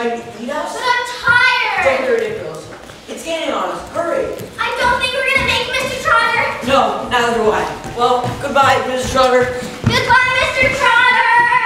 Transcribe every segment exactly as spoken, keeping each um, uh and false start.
trying to eat us? But I'm tired! Don't be ridiculous. It's getting on us. Hurry. I don't think we're gonna make Mister Trotter. No, neither do I. Well, goodbye, Missus Trotter. Goodbye, Mister Trotter!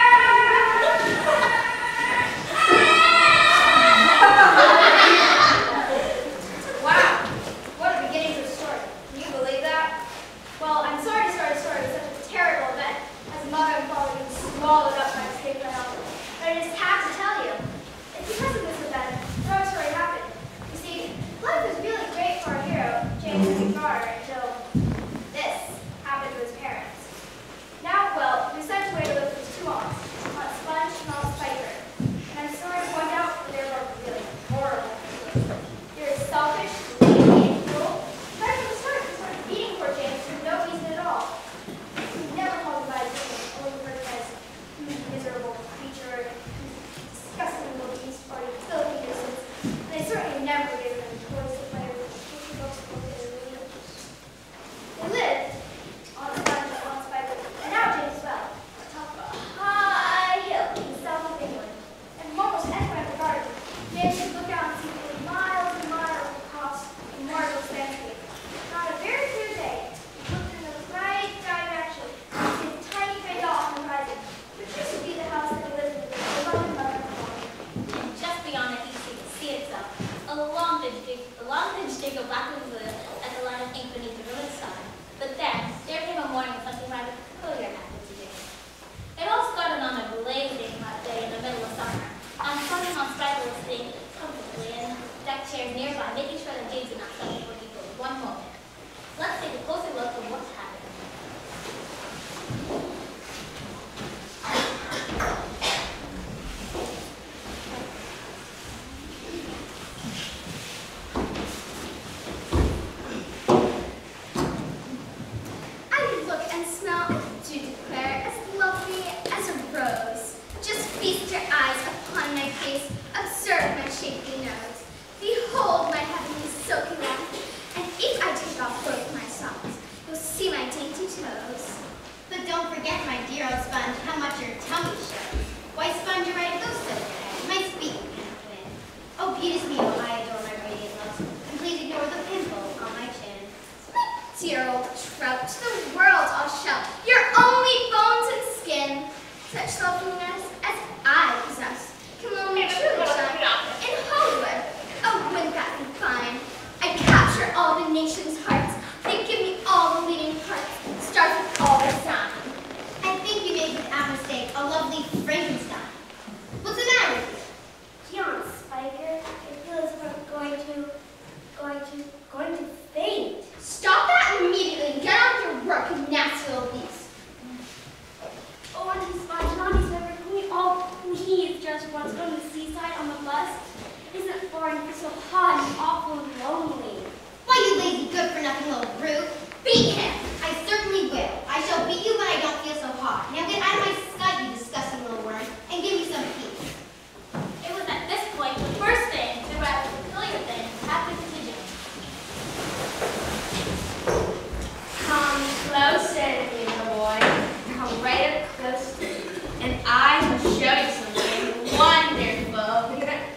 Wow, what a beginning to the story. Can you believe that? Well, I'm sorry to start a story with such a terrible event, as mother and father being swallowed up by a snake by health. But I just have to tell you, it's because of this event that our story happened. You see, life was really great for our hero, James and Carter, until this happened to his parents. Now, well, we sent away to live with two aunts, Aunt Sponge and Aunt Spiker. And I'm sorry to point out that they were both really horrible. You're selfish, lazy, and cruel. Right from the start, we started beating poor James for no reason at all. We never called him by his name, only referred to him as "you miserable creature," "disgusting little beast," or "you filthy nuisance." And they certainly never gave him toys to play with, which books to look at. They lived on the farm of Aunt Spiker, and now James as well, on top of a high hill in the south of England. And from almost anywhere in the garden, James could look out and see for miles and miles across the marvelous landscape. And on a very clear day, he looked in the right direction and see a tiny gray dot on the horizon, which used to be the house that he lived in with his beloved mother and father. And just beyond it, you see the sea itself, a long ridge streak, a long ridge streak of black and blue as a line of ink beneath the ruined sky. But then, there came a morning when something rather peculiar happened to James. It all started on a blazing hot day in the middle of summer. On Sunday, Aunt Spiker was sitting comfortably in deck chairs nearby, making sure that James did not suffer for people one moment. Let's take a closer look at what's happened. I look and smell, I do declare, as lovely as a rose. Just feast your eyes upon my face, observe my shapely nose. Behold my heavenly silky lap, and if I take off both my socks, you'll see my dainty toes. But don't forget, my dear old Sponge, how much your tummy shows. Why, Sponge, you're right, go so good. My speaking pamphlet. Oh, beauty's me, oh, I adore my radiant looks. And please ignore the pimple on my chin. Dear old trout, to the world I'll shout, you're only bones and skin. Such loveliness as I possess can only truly shine in Hollywood. Oh, wouldn't that be fine? I capture all the nation's hearts. They give me all the leading parts. Start with all the sound. I think you made without mistake a lovely Frankenstein. What's the matter with you? Aunt Spiker, it feels like I'm going to, going to, going to faint. Stop that immediately and get on with your work, you nasty little beast. Oh, Auntie Sponge, Auntie Spiker, can we all please just once go to the seaside on the bus? Isn't it far and it's so hot and awful and lonely? Why, you lazy good-for-nothing little brute. Beat him. I certainly will. I shall beat you when I don't feel so hot. Now get out of my sight, you disgusting little worm, and give me some peace. It was at this point the first thing, the rather peculiar thing, happened to James. Come closer to me, little boy. Come right up close to me. And I will show you something wonderful.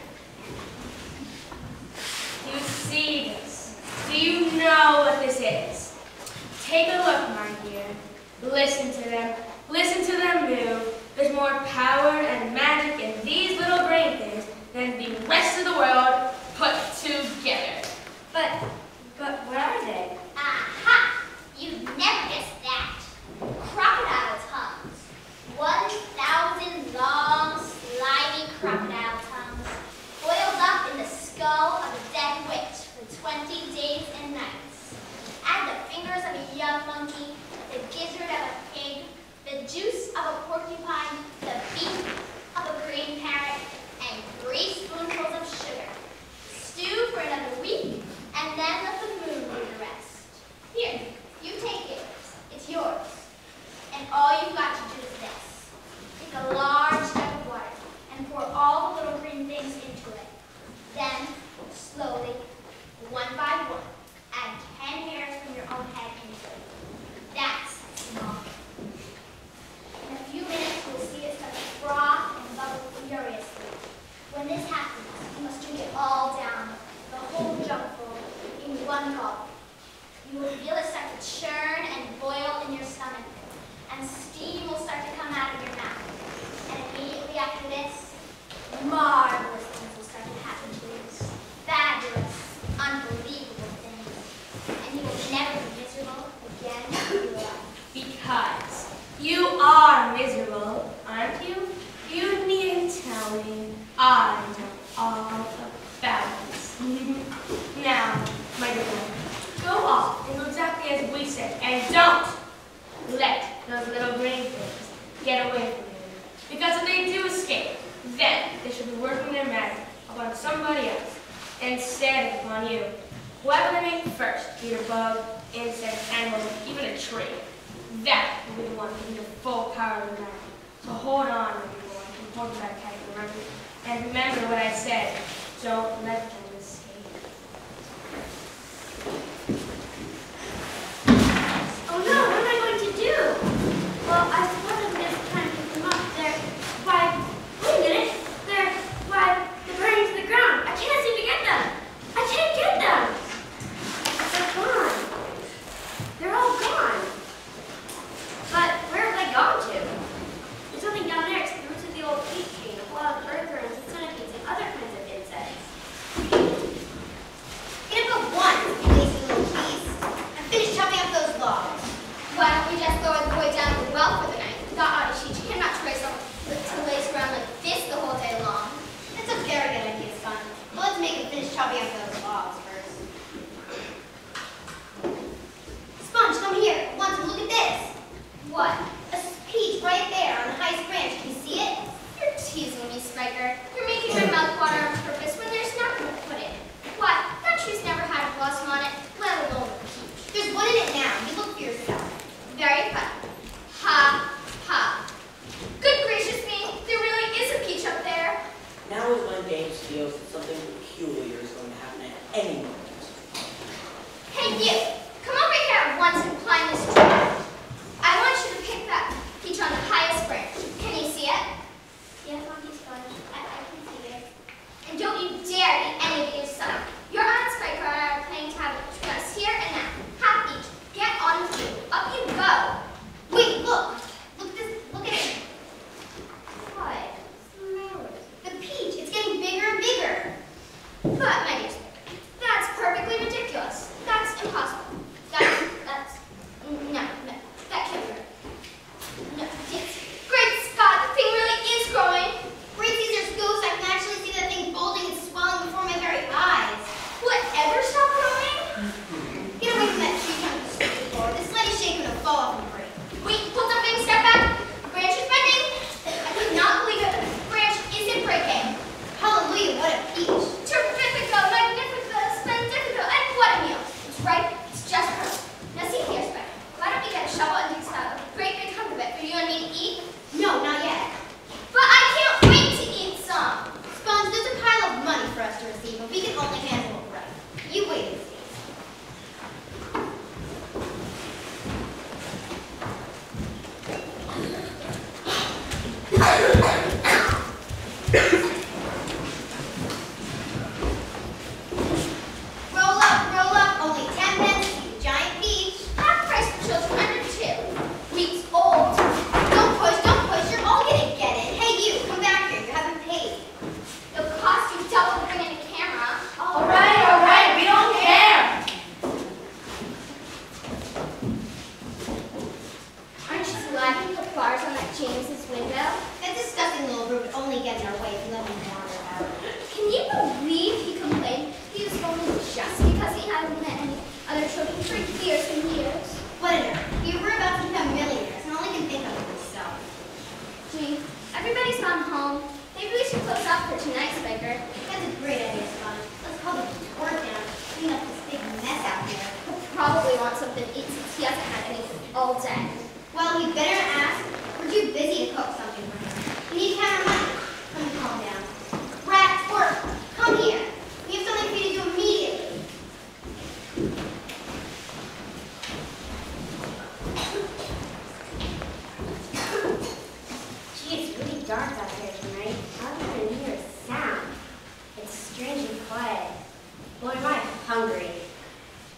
You see this? Do you know what this is? Take a look, my dear. Listen to them. Listen to them move. There's more power and magic in these little green things than the rest of the world put together. But, but what are they? Aha! You'd never guess that. Crocodile tongues. One thousand long, slimy crocodile tongues, boiled up in the skull of a dead witch for twenty days and nights. Add the fingers of a young monkey, the gizzard of a pig, the juice of a porcupine, the beak of a green parrot, and three spoonfuls of sugar. Stew for another week, and then let the moon do the rest. Here, you take it. It's yours. And all you've got to do is this. Take a large jug of water and pour all the little green things into it. Then, slowly, one by one, add ten hairs from your own head into it. That's small. In a few minutes, you'll see it start to froth and bubble furiously. When this happens, one gulp. You will feel it start to churn and boil in your stomach, and steam will start to come out of your mouth. And immediately after this, marvelous things will start to happen to you. Fabulous, unbelievable things. And you will never be miserable again in your life. Because you are miserable, aren't you? You needn't tell me. I know all about this. Now, my dear one, go off and do exactly as we said, and don't let those little green things get away from you. Because if they do escape, then they should be working their magic upon somebody else instead of upon you. Whoever they make first, be it a bug, insect, animal, even a tree, that will be the one giving you the full power of the magic. So hold on, everyone, and hold that tight, remember? And remember what I said, don't let them escape. Oh no, what am I going to do? Well, I suppose I'm just trying to pick them up. They're, why, wait a minute. They're, why, they're burning to the ground. I can't seem to get them. I can't get them. They're gone. They're all gone. But where have they gone to? There's nothing down there except the roots of the old peach tree, and wild earthworms and centipedes and other kinds of insects. Get up at once, you lazy little geese, and finish chopping up those logs. Why don't we just throw the boy down the well for the night? God ought to teach him not to race, to lace around like this the whole day long. That's a very good idea, Sponge. But let's make him finish chopping up those logs first. Sponge, come here. I want to look at this. What? A peach right there on the highest branch. Can you see it? You're teasing me, Spiker. You're making my mouth water on purpose when there's nothing to put in it. What? That tree's never had a blossom on it, let alone a peach. There's one in it now. You look for yourself. Very funny. Ha, ha. Good gracious me, there really is a peach up there. Now is when James feels that something peculiar is going to happen at any moment. Hey, you! Come over here at once and climb this tree. I want you to pick that peach on the highest branch. Can you see it? Yes, Monkey Sponge. I, I can see it. And don't you dare eat any of it yourself. Your aunt and Spiker are playing tag with us here and now. Half each. Get on with you. Up you go. Wait, look. Look this. Look at it. What? What's the matter with you? The peach. It's getting bigger and bigger. But, my dear Spiker, that's perfectly ridiculous. That's impossible. That's, that's, no, no, that can't be right. No, yes. Great Scott, the thing really is growing. Great Caesar's ghost. I can actually see that thing bulging and swelling before my very eyes. Will it ever stop growing? Get away from that tree trunk, you stupid floor. This slightest shake and it'll fall off and break. Wait, hold up, big step back. The branch is bending. I cannot believe it. The branch isn't breaking. Hallelujah, what a peach. Terrifico, magnifico, splendifico, and what a meal. It's ripe, it's just perfect. Now see here, Spiker. Why don't we get a shovel and dig a great big hunk of it for you and me to eat? No, not yet. But I can't wait to eat some. Sponge, there's a pile of money for us to receive, but we can only handle it right. You wait and see. Roll up, roll up, only ten pence to eat a giant peach. Half price for children under two. Weeks old. Don't push, don't push, you're all gonna get it. Hey you, come back here, you haven't paid. It'll cost you double to bring in a camera. All right, all right, we don't care. Aren't you glad you put bars on that James's window? That disgusting little brute would only get in our way if we let him wander out. Can you believe he complained he was only just because he hadn't met any other children for years and years? What an earth. We were about to become millionaires, and all he can think of is himself. Gee, everybody's gone home. Maybe we should close up for tonight, Spiker. That's a great idea, Sponge. Let's call the work down, clean up this big mess out here. He'll probably want something to eat since he hasn't had anything all day. Well, you'd better ask. We're too busy to cook something for him. We need to count our money. Let me calm down. Rat, work, come here. We have something for you to do immediately. Gee, it's really dark out here tonight. How can I hear a sound? It's strangely quiet. Boy, am I hungry.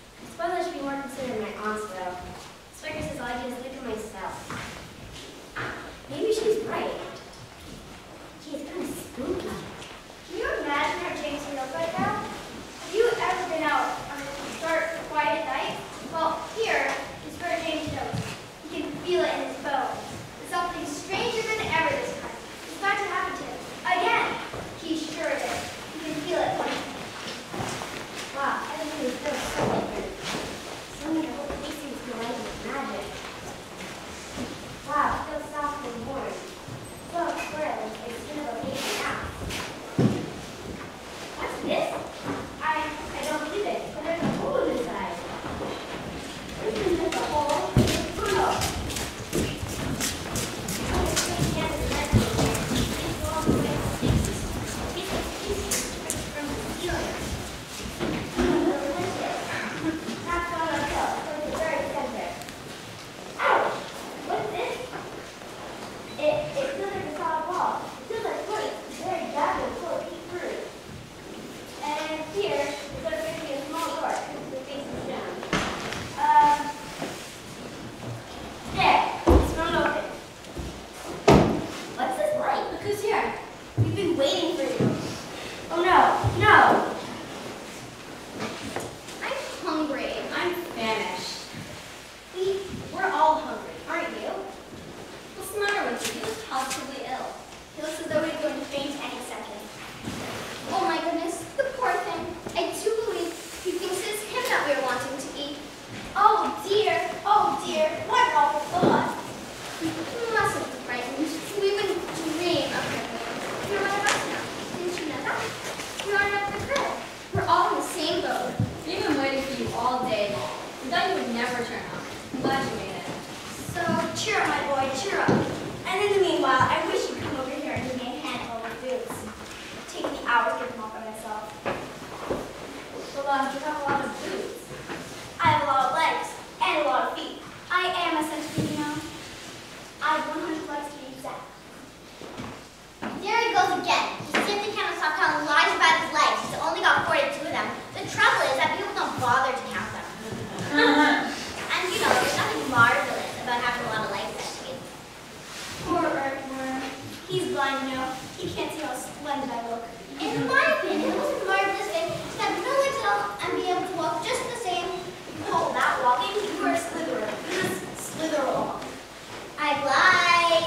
return home. I'm glad you made it. So, cheer up, my boy, cheer up. And in the meanwhile, I wish you'd come over here and give me a hand with all the boots. It'd take me hours to get them all by myself. Well, uh, you have a lot of boots. I have a lot of legs and a lot of feet. I am a centipede, you know. I have one hundred legs to be exact. There he goes again. He simply cannot stop telling lies about his legs. He's only got forty-two of them. The trouble is that people don't bother to count them. And you know, there's nothing marvelous about having a lot of legs, actually. Poor earthworm. He's blind, you know. He can't see how splendid I look. In my opinion, it was a marvelous thing to have no legs at all and be able to walk just the same. Oh, that walking, you were a slitherer. You just slither along. I lied.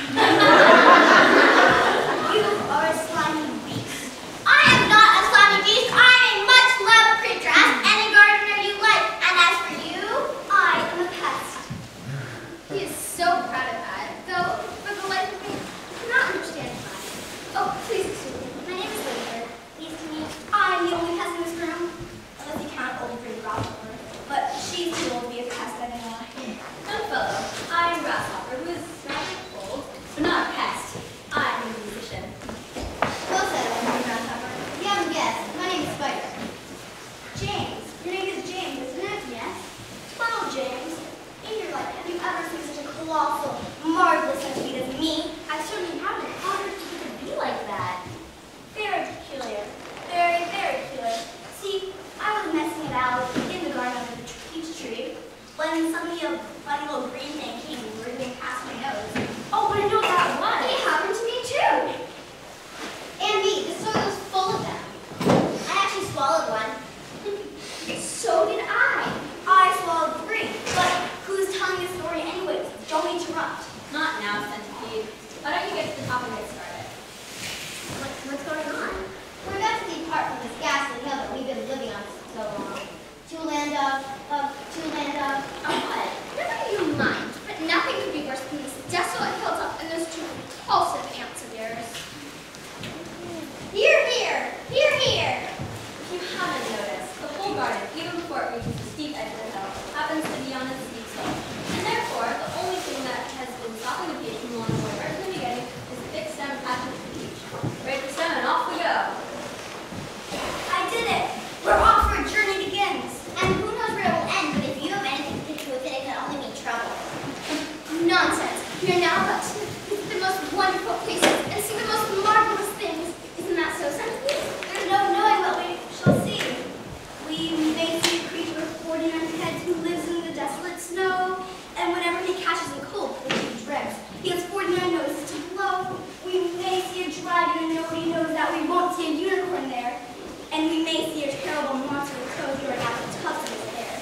You are a slimy beast. I am not a slimy beast. I am a much loved creature. Ask any gardener you like. And as for you, I am a pest. He is so proud of that, though for the life of me, I cannot understand why. Oh, please excuse me. My name is Lizard. Pleased to meet. I'm the only pest in this room. Unless you count old pretty Grasshopper. But she's too old to be a pest anymore. Young fellow, I'm Grasshopper, who is rather old, but not a pest. I'm a musician. well said, Mister Grasshopper. If you haven't guessed, my name is Spider. James. Your name is James, isn't it? Yes. Well, James, in your life, have you ever seen such a colossal, marvelous centipede as me? I certainly haven't. How on earth did you could be like that? Very peculiar. Very, very peculiar. See, I was messing about in the garden under the peach tree when suddenly a funny little green thing came whirling past my nose. Oh, but I know what that was. It happened to me too. And me, the soil is full of them. I actually swallowed one. So did I. I swallowed three. But who's telling the story anyways? Don't interrupt. Not now, centipede. Why don't you get to the top and get started? What, what's going on? We're about to depart from this ghastly hill that we've been living on so long. To a land of, of, to a land of, Oh, what? Never you mind, but nothing could be worse than this desolate hilltop and those two repulsive ants of yours. here, here, here, here. If you haven't noticed, the whole garden, even before it reaches the steep edge of the hill, happens to be on a steep slope. And therefore, the only thing that has been stopping the peach from blowing away right from the beginning is the thick stem attached to the peach. Break the stem and off we go. I did it. We're off for a journey begins. And who knows where it will end, but if you have anything to do with it, it can only mean trouble. Nonsense. We are now about to visit the most wonderful places and see the most marvelous things. Isn't that so, centipede? There's no knowing what we shall see. We may see a creature with forty-nine heads who lives in the desolate snow, and whenever he catches a cold, which he dreads, he has forty-nine noses to blow. We may see a dragon, and nobody knows that. We won't see a unicorn there. And we may see a terrible monster with curly hair and the tufts of his hair.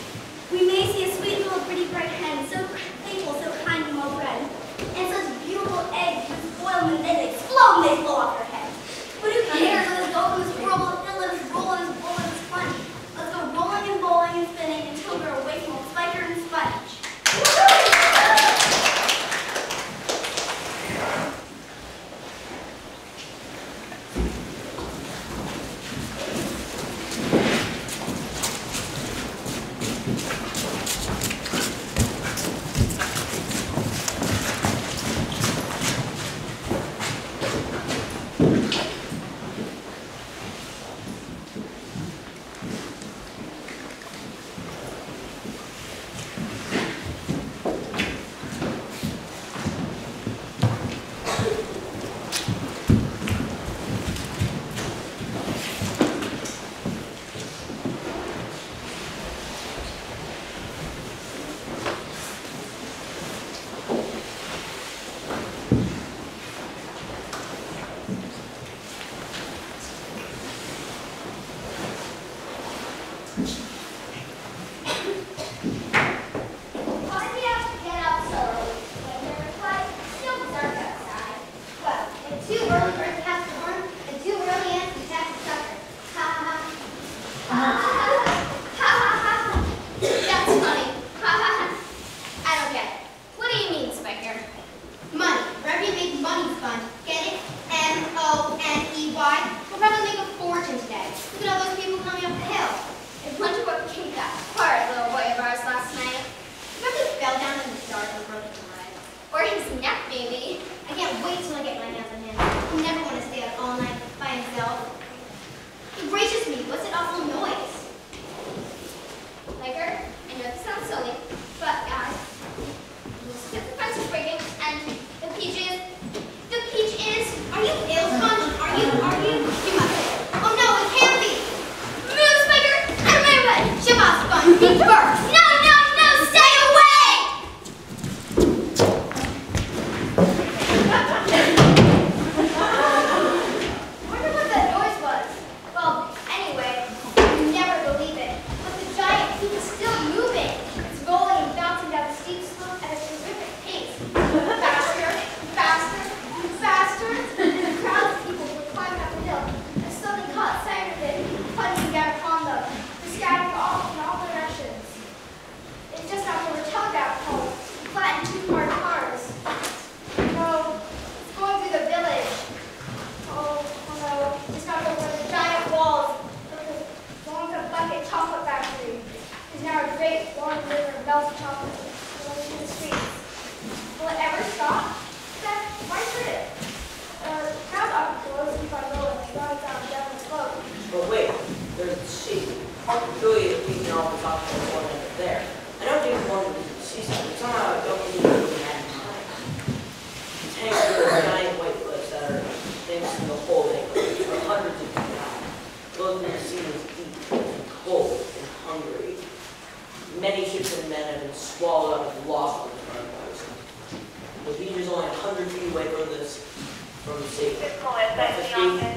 We may see a sweet little pretty bright hen, so playful, so kind and well bred, and such beautiful eggs which boil and then explode and they blow off her head. But who cares? Let us go from this world, let us roll and this bowl and this sponge. Let's go rolling and bowling and spinning until we're away from old Spiker and Sponge. Look at all those people coming up the hill. I wonder what became of that horrid little boy of ours last night. miles of chocolate rolling in the streets. Will it ever stop? Then why should it? Uh, crowd often flows keep on rolling and going down a devil's slope. But wait, there's the sea. Clearly, we can all be talking about one over there. I don't think one of the seaside, but somehow I don't think we really had in mind. It's hanging through the giant white cliffs that are things in the whole lake for hundreds of feet down. Both in the sea is deep and cold and hungry. Many ships and men have been swallowed up and lost on the front coast. The beach is only a hundred feet away from this, from the sea. About fifty